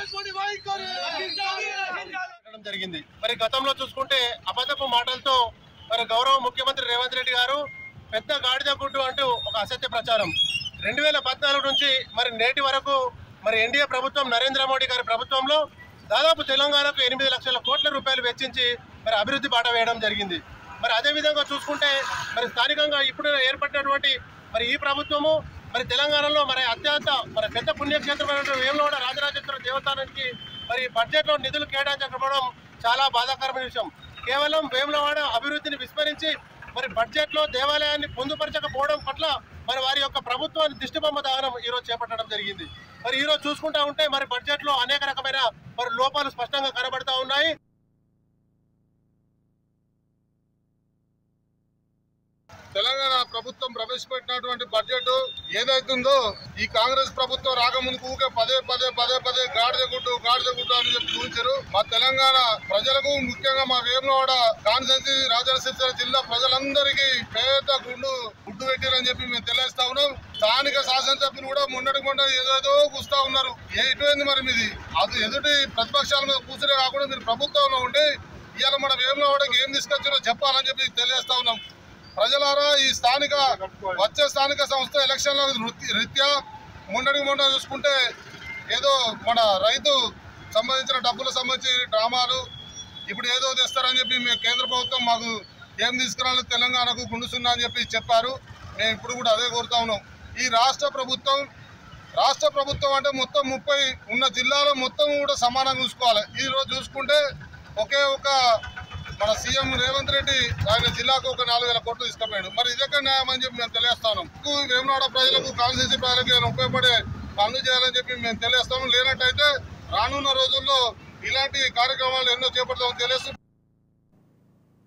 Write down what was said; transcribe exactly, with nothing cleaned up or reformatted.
జరిగింది। మరి గతంలో చూసుకుంటే అబద్ధపు మాటలతో మరి గౌరవ ముఖ్యమంత్రి రేవంత్ రెడ్డి గారు పెద్ద గాడిద గుడ్డు అంటూ ఒక అసత్య ప్రచారం రెండు వేల పద్నాలుగు నుంచి మరి నేటి వరకు మరి ఎన్డీఏ ప్రభుత్వం నరేంద్ర మోడీ గారి ప్రభుత్వంలో దాదాపు తెలంగాణకు ఎనిమిది లక్షల కోట్ల రూపాయలు వెచ్చించి మరి అభివృద్ధి బాట వేయడం జరిగింది। మరి అదే విధంగా చూసుకుంటే మరి స్థానికంగా ఇప్పుడు ఏర్పడినటువంటి మరి ఈ ప్రభుత్వము మరి తెలంగాణలో మరి అత్యంత మరి పెద్ద పుణ్యక్షేత్రమైన వేములవాడ రాజరాజేశ్వర దేవస్థానానికి మరి బడ్జెట్లో నిధులు కేటాయించకపోవడం చాలా బాధాకరమైన విషయం। కేవలం వేములవాడ అభివృద్ధిని విస్మరించి మరి బడ్జెట్లో దేవాలయాన్ని పొందుపరచకపోవడం పట్ల మరి వారి యొక్క ప్రభుత్వాన్ని దిష్టిబొమ్మ దహనం ఈరోజు చేపట్టడం జరిగింది। మరి ఈరోజు చూసుకుంటా ఉంటే మరి బడ్జెట్లో అనేక రకమైన మరి లోపాలు స్పష్టంగా కనబడతా ఉన్నాయి। తెలంగాణ ప్రభుత్వం ప్రవేశపెట్టినటువంటి బడ్జెట్ ఏదైతుందో ఈ కాంగ్రెస్ ప్రభుత్వం రాకముందుకు ఊకే పదే పదే పదే పదే గాడిద గుడ్డు గాడిద గుడ్డు అని చెప్పి చూపించారు। మా తెలంగాణ ప్రజలకు ముఖ్యంగా మా వేములవాడ కాన్స్టిట్యున్సీ రాజరాజేశ్వర జిల్లా ప్రజలందరికీ పేద గుండు గుడ్డు పెట్టారని చెప్పి మేము తెలియజేస్తా ఉన్నాం। స్థానిక శాసనసభ్యులు కూడా మొన్నటి మొన్న ఏదేదో కూస్తా ఉన్నారు। ఎటువైంది మరి మీది అది ఎదుటి ప్రతిపక్షాల మీద కూర్చునే కాకుండా మీరు ప్రభుత్వంలో ఉండి ఇవాళ మన వేములవాడకి ఏం తీసుకొచ్చారో చెప్పాలని చెప్పి తెలియజేస్తా ఉన్నాం। ప్రజలారా ఈ స్థానిక వచ్చే స్థానిక సంస్థ ఎలక్షన్ల రీత్యా మొన్నటికి మొన్న చూసుకుంటే ఏదో మన రైతు సంబంధించిన డబ్బులకు సంబంధించి డ్రామాలు ఇప్పుడు ఏదో తెస్తారని చెప్పి మేము కేంద్ర ప్రభుత్వం మాకు ఏం తీసుకురాలి తెలంగాణకు గుండుసున్నా అని చెప్పి చెప్పారు। మేము ఇప్పుడు కూడా అదే కోరుతా ఉన్నాం। ఈ రాష్ట్ర ప్రభుత్వం రాష్ట్ర ప్రభుత్వం అంటే మొత్తం ముప్పై ఉన్న జిల్లాలో మొత్తం కూడా సమానంగా చూసుకోవాలి। ఈరోజు చూసుకుంటే ఒకే ఒక మన సీఎం రేవంత్ రెడ్డి ఆయన జిల్లాకు ఒక నాలుగు వేల కోట్లు తీసుకుపోయాడు। మరి ఇదొక న్యాయం అని చెప్పి మేము తెలియజేస్తాం। వేములవాడ ప్రజలకు కాన్స్టిట్యున్సీ ప్రజలకు ఏమైనా ఉపయోగపడే పనులు చేయాలని చెప్పి మేము తెలియజేస్తాము। లేనట్టయితే రానున్న రోజుల్లో ఇలాంటి కార్యక్రమాలు ఎన్నో చేపడతామని తెలియజేస్తాం।